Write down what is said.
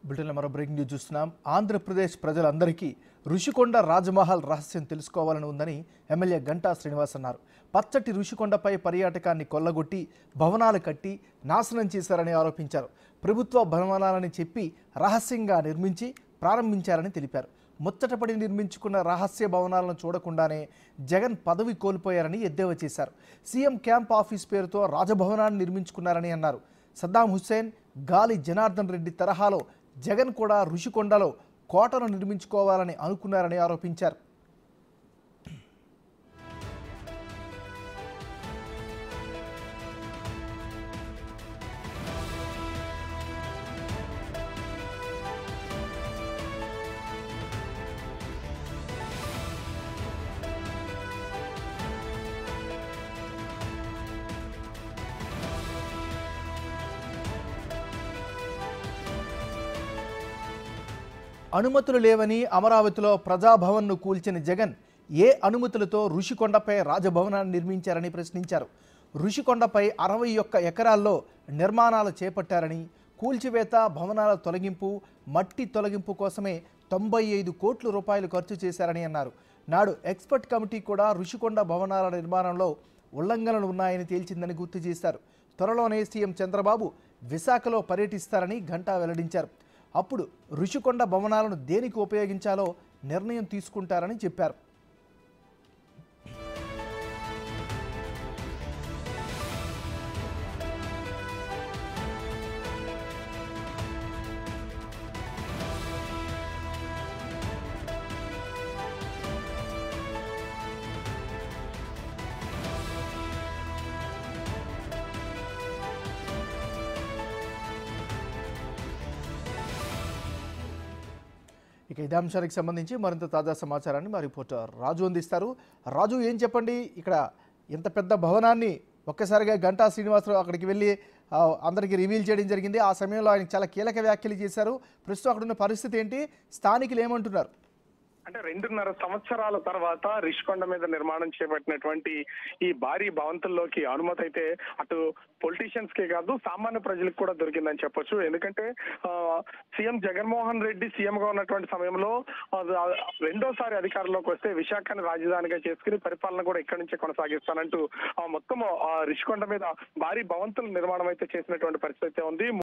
బ్రిటన్లో మరో breaking news చూస్తున్నాం. ఆంధ్రప్రదేశ్ ప్రజలందరికీ ఋషికొండ రాజమహల్ రహస్యం తెలుసుకోవాలని ఉందని ఎమ్మెల్యే గంటా శ్రీనివాస్ అన్నారు. పచ్చటి ఋషికొండపై పర్యాటకాన్ని కొల్లగొట్టి భవనాలు కట్టి నాశనం చేశారని ఆరోపించారు. ప్రభుత్వ భవనాలని చెప్పి రహస్యంగా నిర్మించి ప్రారంభించారని తెలిపారు. ముచ్చటపడి నిర్మించుకున్న రహస్య భవనాలను చూడకుండానే జగన్ పదవి కోల్పోయారని ఎద్దేవా చేశారు. సీఎం క్యాంప్ ఆఫీస్ పేరుతో రాజభవనాన్ని నిర్మించుకున్నారని అన్నారు. సద్దాం హుస్సేన్, గాలి జనార్దన్ రెడ్డి తరహాలో జగన్ కూడా ఋషికొండలో కోటను నిర్మించుకోవాలని అనుకున్నారని ఆరోపించారు. అనుమతులు లేవని అమరావతిలో ప్రజాభవన్ను కూల్చిన జగన్ ఏ అనుమతులతో ఋషికొండపై రాజభవనాన్ని నిర్మించారని ప్రశ్నించారు. ఋషికొండపై 61 ఎకరాల్లో నిర్మాణాలు చేపట్టారని, కూల్చివేత, భవనాల తొలగింపు, మట్టి తొలగింపు కోసమే 95 కోట్ల రూపాయలు ఖర్చు చేశారని అన్నారు. నాడు ఎక్స్పర్ట్ కమిటీ కూడా ఋషికొండ భవనాల నిర్మాణంలో ఉల్లంఘనలు ఉన్నాయని తేల్చిందని గుర్తు చేశారు. త్వరలోనే సీఎం చంద్రబాబు విశాఖలో పర్యటిస్తారని గంటా వెల్లడించారు. అప్పుడు ఋషికొండ భవనాలను దేనికి ఉపయోగించాలో నిర్ణయం తీసుకుంటారని చెప్పారు. ఇక ఇదే అంశానికి సంబంధించి మరింత తాజా సమాచారాన్ని మా రిపోర్టర్ రాజు అందిస్తారు. రాజు, ఏం చెప్పండి, ఇక్కడ ఇంత పెద్ద భవనాన్ని ఒక్కసారిగా గంటా శ్రీనివాసరావు అక్కడికి వెళ్ళి అందరికీ రివీల్ చేయడం జరిగింది. ఆ సమయంలో ఆయన చాలా కీలక వ్యాఖ్యలు చేశారు. ప్రస్తుతం అక్కడున్న పరిస్థితి ఏంటి, స్థానికులు ఏమంటున్నారు? అంటే 2.5 సంవత్సరాల తర్వాత రిషికొండ మీద నిర్మాణం చేపట్టినటువంటి ఈ భారీ భవంతుల్లోకి అనుమతి అయితే అటు పొలిటీషియన్స్ కే కాదు సామాన్య ప్రజలకు కూడా దొరికిందని చెప్పొచ్చు. ఎందుకంటే సీఎం జగన్మోహన్ రెడ్డి సీఎం గా ఉన్నటువంటి సమయంలో రెండోసారి అధికారంలోకి వస్తే విశాఖని రాజధానిగా చేసుకుని పరిపాలన కూడా ఇక్కడి నుంచే కొనసాగిస్తానంటూ మొత్తం రిషికొండ మీద భారీ భవంతుల నిర్మాణం అయితే చేసినటువంటి పరిస్థితి ఉంది.